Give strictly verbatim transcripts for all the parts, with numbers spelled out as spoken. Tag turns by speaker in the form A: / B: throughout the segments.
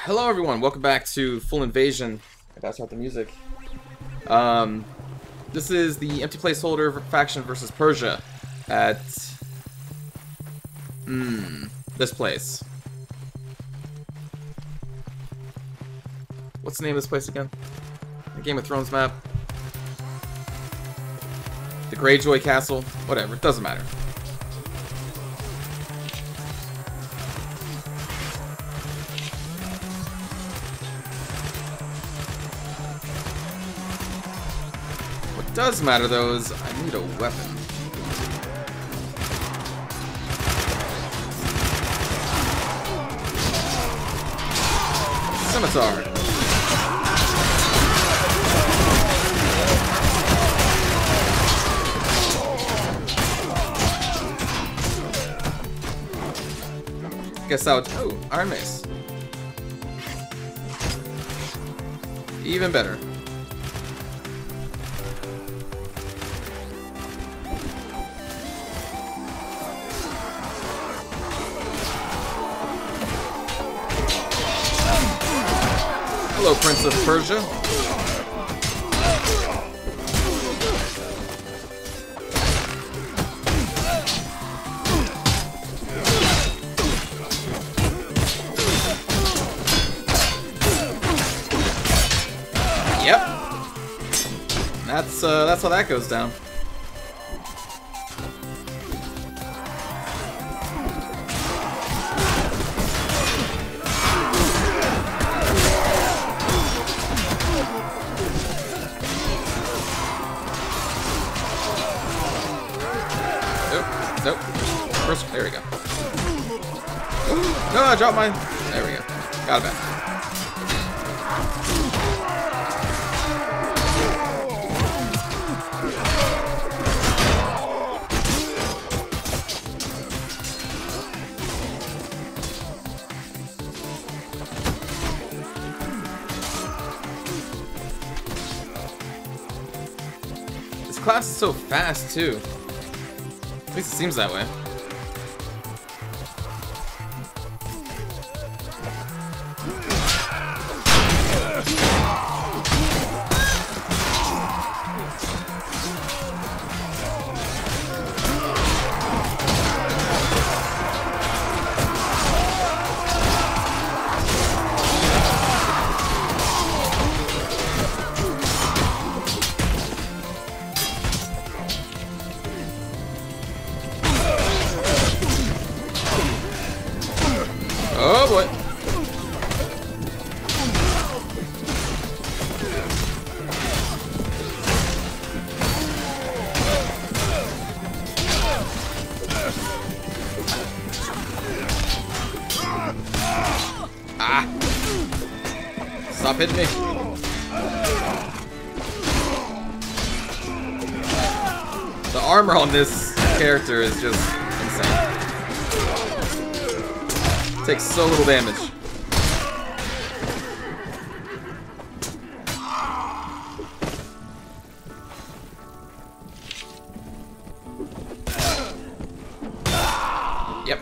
A: Hello everyone, welcome back to Full Invasion. I gotta start the music. Um, this is the empty placeholder faction versus Persia at hmm this place. What's the name of this place again? The Game of Thrones map. The Greyjoy Castle. Whatever, it doesn't matter. What does matter though is I need a weapon. Scimitar. Guess I would. Oh, Iron Mace. Even better. Hello, Prince of Persia. Yep. That's uh, that's how that goes down. Nope. First, there we go. No, I dropped mine. There we go. Got it back. This class is so fast, too. At least it seems that way. Oh boy. Ah. Stop hitting me. The armor on this character is just insane. Takes so little damage. Yep.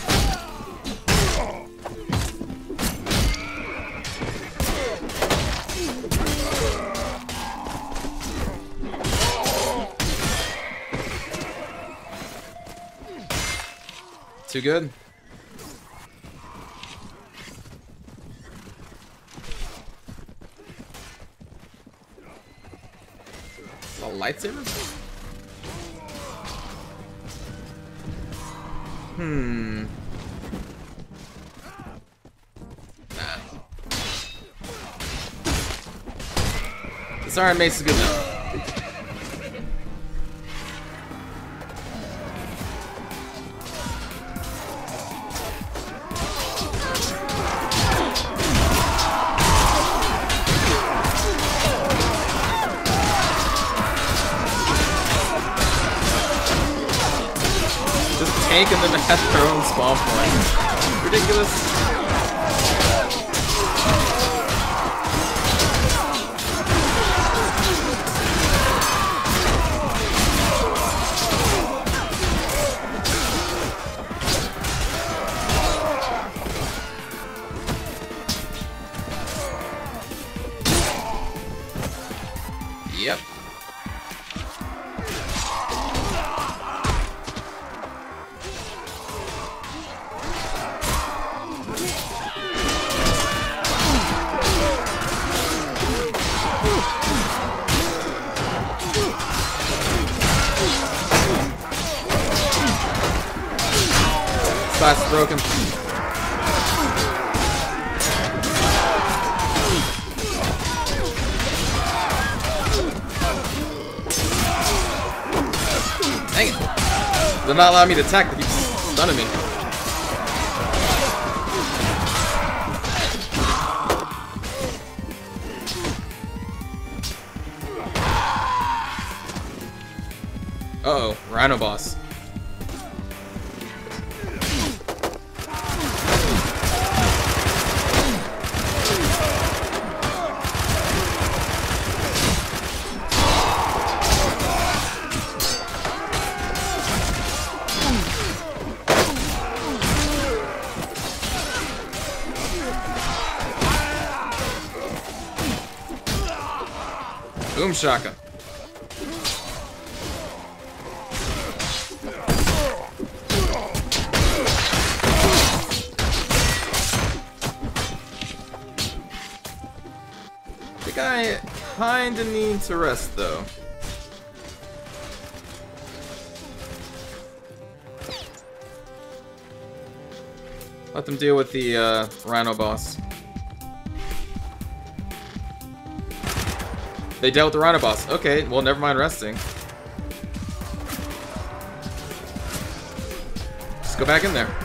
A: Too good. Lightsabers? Hmm. Nah. This Iron Mace is good enough. Tank and then has their own spawn point. Ridiculous. Yep. Slash is broken. Dang it. They're not allowing me to attack, they keep stunning me. Uh-oh, Rhino boss. Boom shaka. I think I kinda need to rest though. Let them deal with the uh, Rhino boss. They dealt with the Rhino boss. Okay, well, never mind resting. Just go back in there.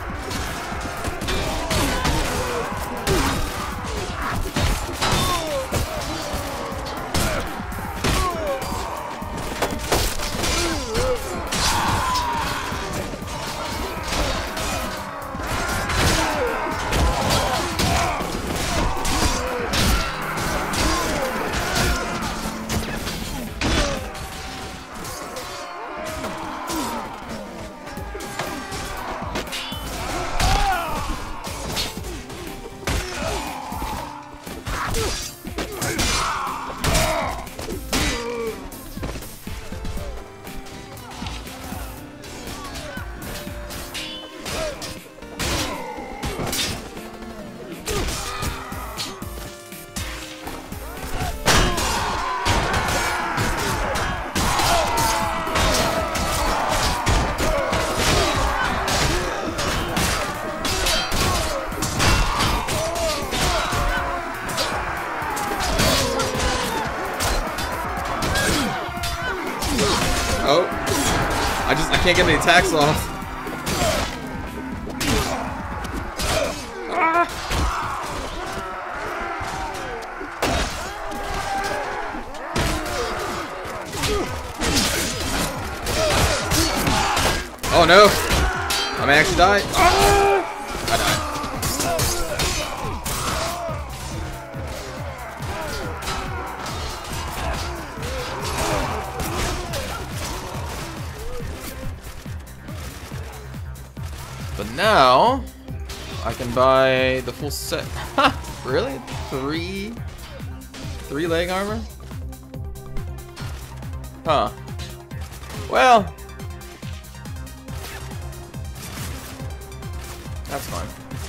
A: Oh, I just I can't get any attacks off. Ah. Oh no, I may actually die. Ah. I died. But now, I can buy the full set. Really? Three? Three leg armor? Huh. Well. That's fine.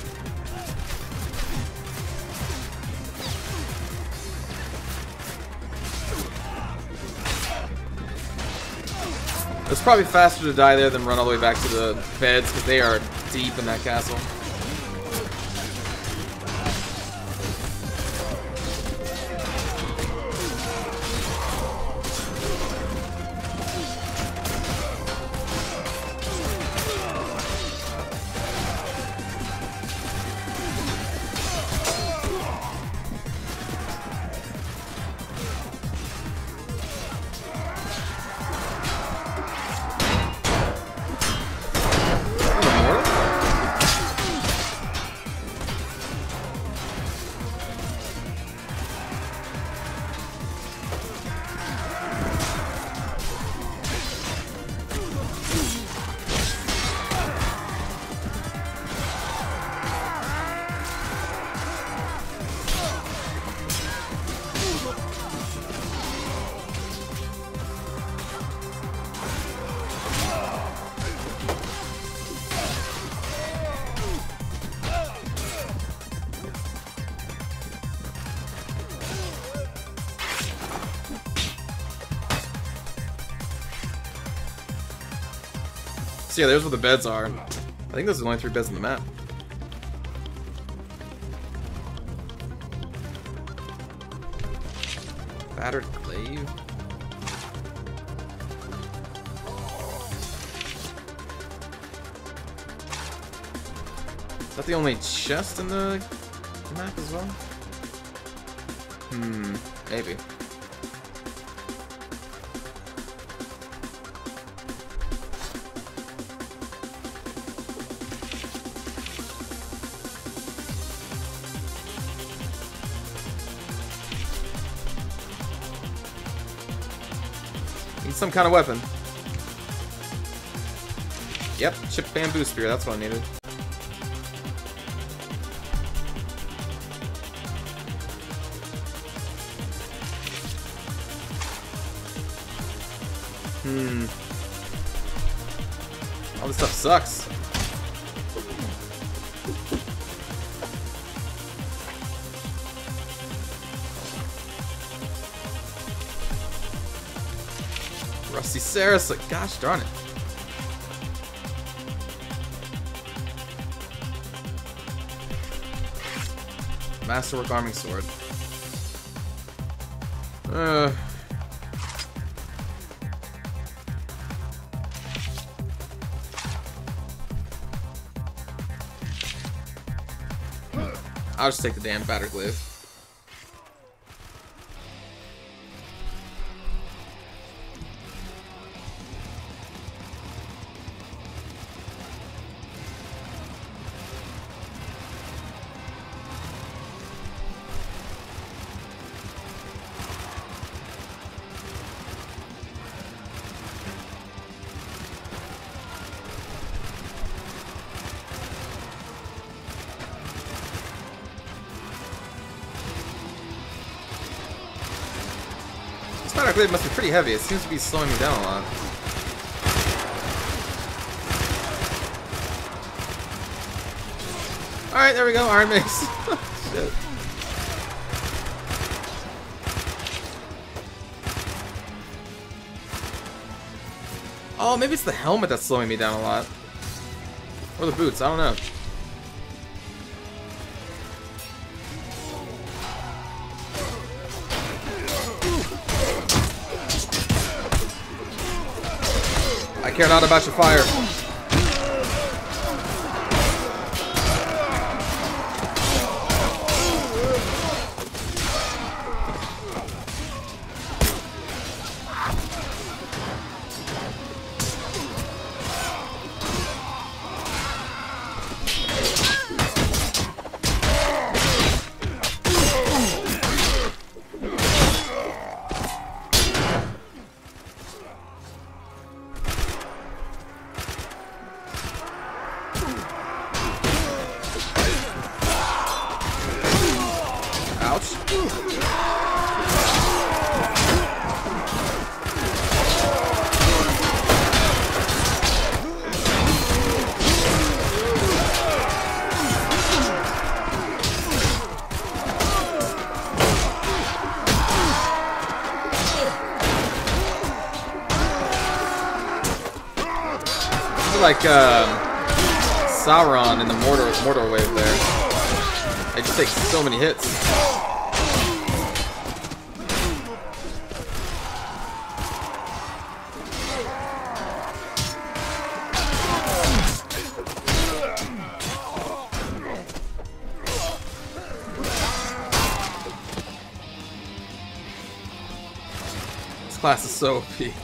A: It's probably faster to die there than run all the way back to the beds, because they are deep in that castle. So yeah, there's where the beds are. I think those are the only three beds on the map. Battered glaive. Is that the only chest in the map as well? Hmm, maybe. Need some kind of weapon. Yep, chipped bamboo spear, that's what I needed. Hmm. All this stuff sucks. Rusty Saris, like, gosh darn it. Masterwork arming sword. Uh. I'll just take the damn battered glaive. Spider glaive must be pretty heavy. It seems to be slowing me down a lot. Alright, there we go. Iron Mace. Shit. Oh, maybe it's the helmet that's slowing me down a lot. Or the boots. I don't know. I care not about your fire. Ouch. Like um, Sauron in the Mordor, Mordor wave there. I just take so many hits. This class is so O P.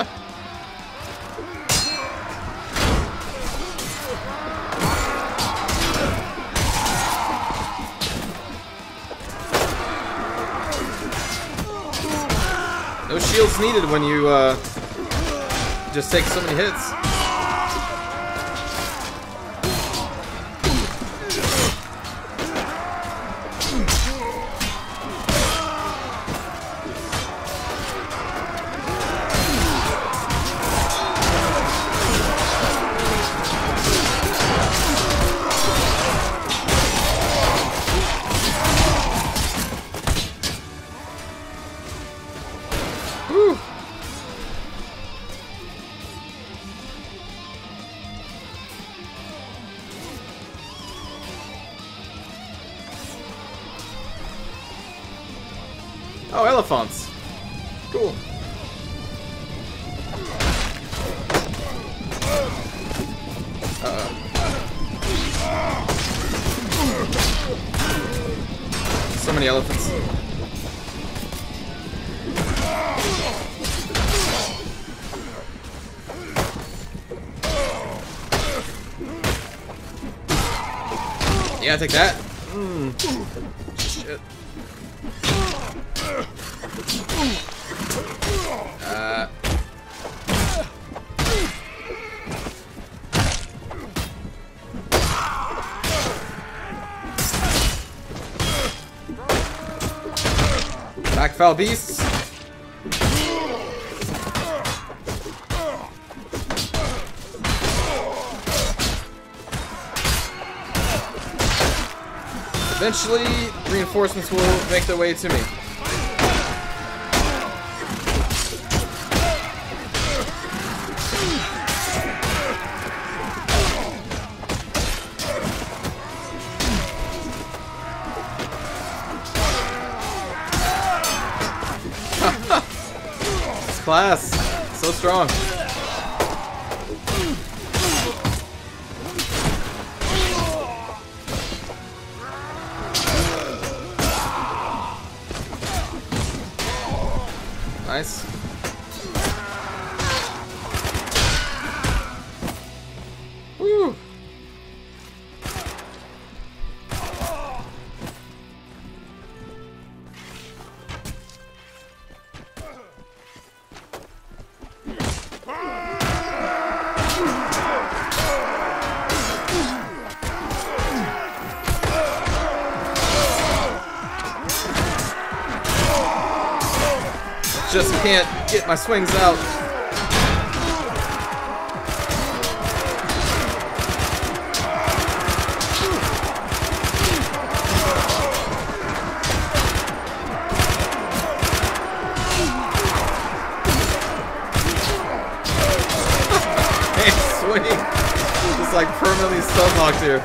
A: No shields needed when you uh, just take so many hits. Oh, elephants. Cool. Uh-oh. So many elephants. Yeah, take that. Mm. Shit. Uh. Back, foul beasts. Eventually, reinforcements will make their way to me. This class, so strong. Nice. Woo. Just can't get my swings out. Hey, swing. Just like permanently stun locked here.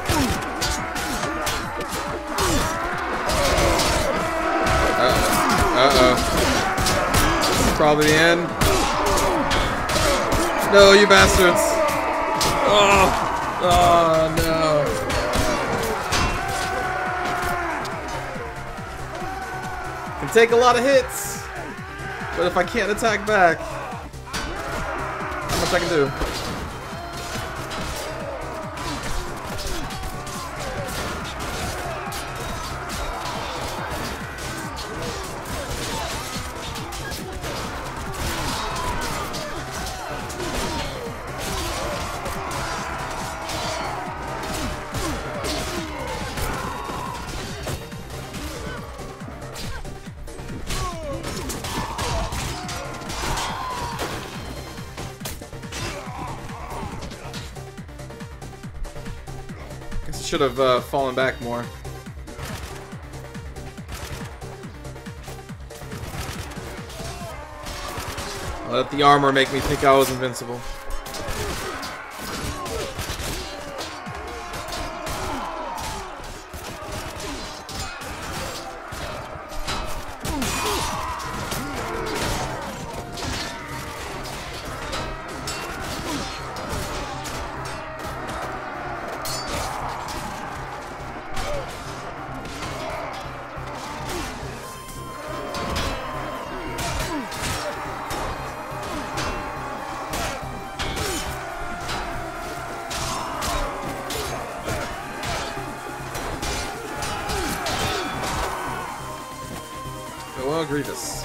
A: Uh-oh. Uh-oh. Probably the end. No, you bastards. Oh, oh no. Can take a lot of hits, but if I can't attack back, not much I can do. Should have uh, fallen back more. Let the armor make me think I was invincible. Well, Grievous.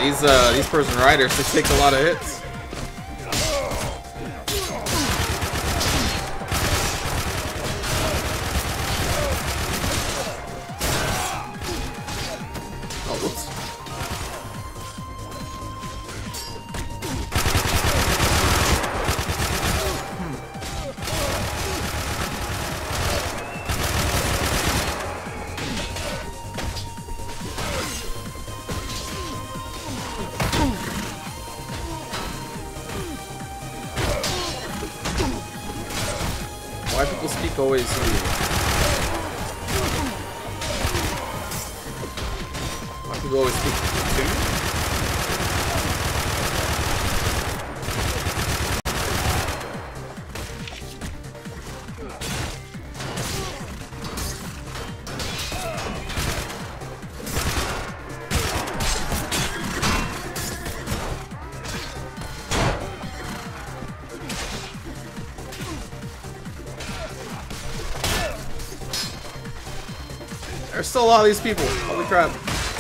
A: these uh, these Persian riders, they take a lot of hits. Oh, whoops. Why people speak always here? Why people always speak to me? There's still a lot of these people. Holy crap.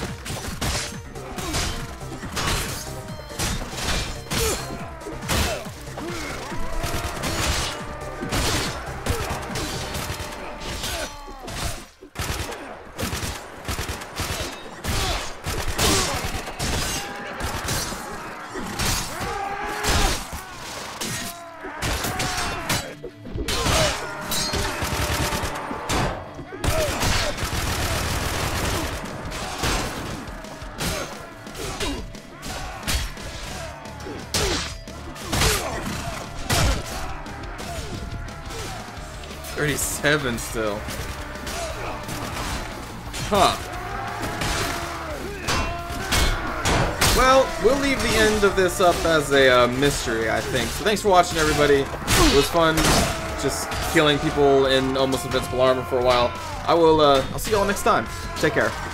A: thirty-seven still. Huh. Well, we'll leave the end of this up as a uh, mystery, I think. So thanks for watching, everybody. It was fun just killing people in almost invincible armor for a while. I will, uh, I'll see you all next time. Take care.